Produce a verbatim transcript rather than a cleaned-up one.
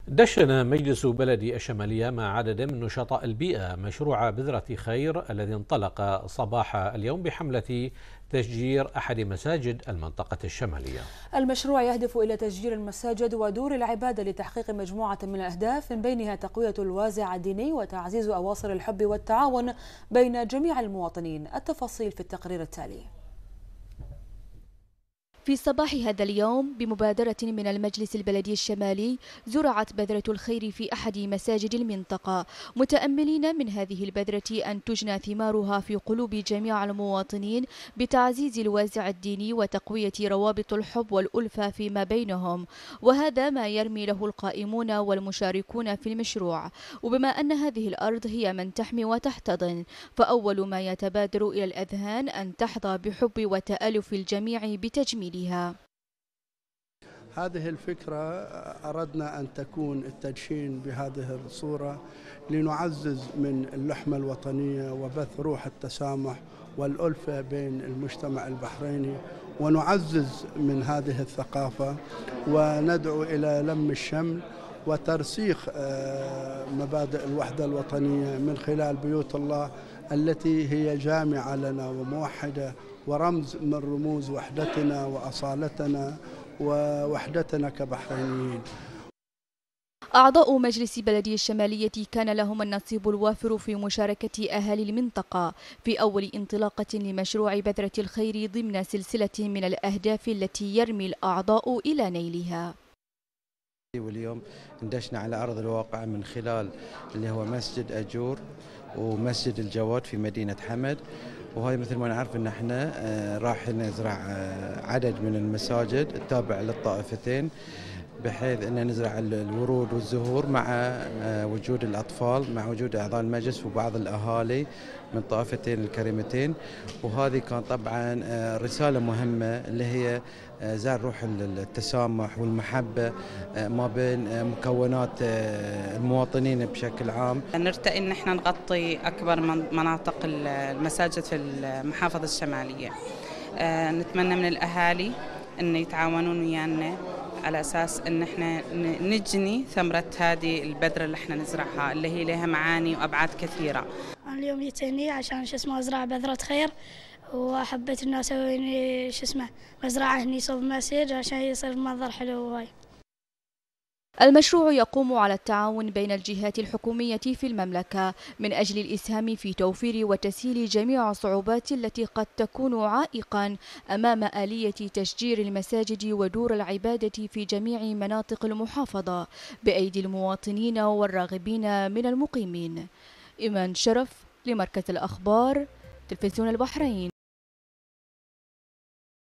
دشن مجلس بلد الشمالية مع عدد من نشطاء البيئة مشروع بذرة خير الذي انطلق صباح اليوم بحملة تشجير أحد مساجد المنطقة الشمالية. المشروع يهدف إلى تشجير المساجد ودور العبادة لتحقيق مجموعة من الأهداف، من بينها تقوية الوازع الديني وتعزيز أواصر الحب والتعاون بين جميع المواطنين. التفاصيل في التقرير التالي. في صباح هذا اليوم بمبادرة من المجلس البلدي الشمالي زرعت بذرة الخير في أحد مساجد المنطقة، متأملين من هذه البذرة أن تجنى ثمارها في قلوب جميع المواطنين بتعزيز الوازع الديني وتقوية روابط الحب والألفة فيما بينهم، وهذا ما يرمي له القائمون والمشاركون في المشروع. وبما أن هذه الأرض هي من تحمي وتحتضن، فأول ما يتبادر إلى الأذهان أن تحظى بحب وتآلف الجميع بتجميلها. هذه الفكرة أردنا أن تكون التدشين بهذه الصورة لنعزز من اللحمة الوطنية وبث روح التسامح والألفة بين المجتمع البحريني، ونعزز من هذه الثقافة وندعو إلى لم الشمل وترسيخ مبادئ الوحدة الوطنية من خلال بيوت الله التي هي جامعة لنا وموحدة ورمز من رموز وحدتنا وأصالتنا ووحدتنا كبحرينيين. أعضاء مجلس بلدي الشمالية كان لهم النصيب الوافر في مشاركة أهالي المنطقة في أول انطلاقة لمشروع بذرة الخير ضمن سلسلة من الأهداف التي يرمي الأعضاء إلى نيلها. واليوم اندشنا على أرض الواقع من خلال اللي هو مسجد أجور ومسجد الجواد في مدينة حمد، وهاي مثل ما نعرف ان احنا راح نزرع عدد من المساجد التابعة للطائفتين، بحيث ان نزرع الورود والزهور مع وجود الاطفال، مع وجود اعضاء المجلس وبعض الاهالي من الطائفتين الكريمتين. وهذه كان طبعا رسالة مهمة اللي هي زار روح التسامح والمحبة ما بين مكونات المواطنين بشكل عام. نرتقي ان احنا نغطي اكبر مناطق المساجد في المحافظة الشمالية. نتمنى من الاهالي ان يتعاونون ويانا على اساس ان احنا نجني ثمرة هذه البذرة اللي احنا نزرعها، اللي هي لها معاني وابعاد كثيرة. اليوم جيتني عشان شو اسمه ازرع بذرة خير، وحبيت انه اسوي شو اسمه مزرعة هني صوب مسجد عشان يصير منظر حلو وهاي. المشروع يقوم على التعاون بين الجهات الحكومية في المملكة من أجل الإسهام في توفير وتسهيل جميع الصعوبات التي قد تكون عائقا أمام آلية تشجير المساجد ودور العبادة في جميع مناطق المحافظة بأيدي المواطنين والراغبين من المقيمين. إيمان شرف لمركز الأخبار، تلفزيون البحرين.